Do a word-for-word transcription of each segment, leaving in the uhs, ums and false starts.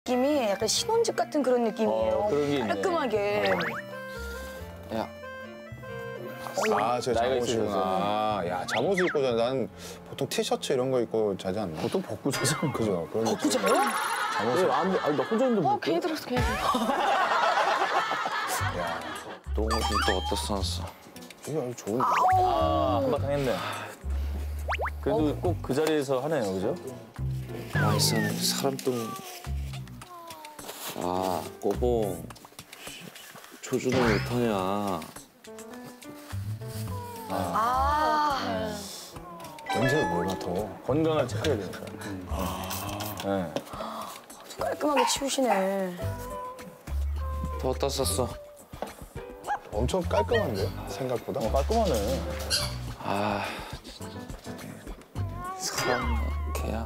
느낌이 약간 신혼집 같은 그런 느낌이에요. 어, 그런 게 있네. 깔끔하게. 야. 아, 제 나이가 잠옷이구나. 야, 잠옷을 입고 자. 난 보통 티셔츠 이런 거 입고 자지 않나? 보통 벗고 자잖아. 그죠? 그런 벗고 자요? 잠옷을 안 아니 나 혼자 있는데 어, 뭐. 괜히 들었어, 괜히 들었어. 야, 똥옷은 또 어디다 써놨어? 이게 아주 좋은데? 아, 한바탕 했네. 그래도 꼭 그 자리에서 하네요, 그죠? 많이 써네. 사람 똥. 아, 꼬봉. 조준을 못하냐. 아, 냄새가 뭘 맡아? 건강을 체크해야 되니까. 네. 깔끔하게 치우시네. 더 어디다 썼어? 엄청 깔끔한데요? 생각보다? 어, 깔끔하네. 아, 진짜. 사람 개야.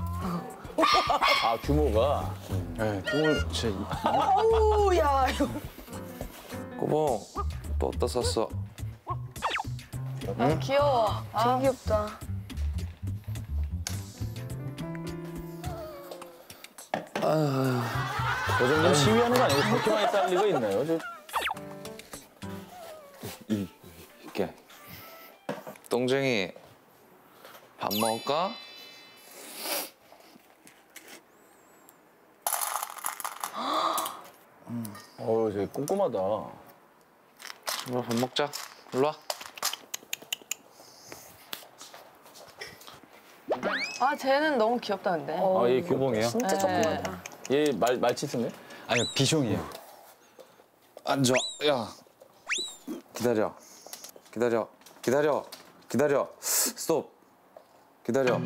아, 규모가. 네, 똥을 진짜. 아우, 야, 이거. 꼬봉, 또 어디다 썼어? 아, 귀여워. 되게 귀엽다. 저 정도는 시위하는 거 아니고 저렇게 많이 쌀 리가 있나요? 저... 이, 이게. 똥쟁이, 밥 먹을까? 어우, 되게 꼼꼼하다. 이리 와, 밥 먹자. 일로 와. 아, 쟤는 너무 귀엽다, 근데. 어, 아, 얘 규봉이에요? 진짜 네. 조그마다. 얘 말, 말치스네? 아니요, 비숑이에요. 앉아. 야. 기다려. 기다려. 기다려. 기다려. 스톱. 기다려.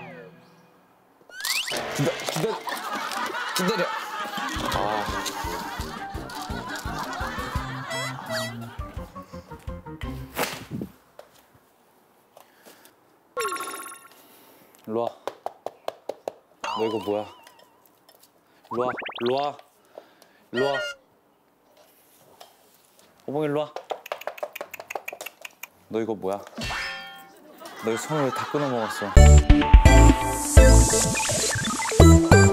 기다, 기다, 기다려. 아. 일로 와. 너 이거 뭐야? 일로 와. 일로 와. 일로 와. 호봉 일로 와. 너 이거 뭐야? 너 이 손을 왜 다 끊어 먹었어?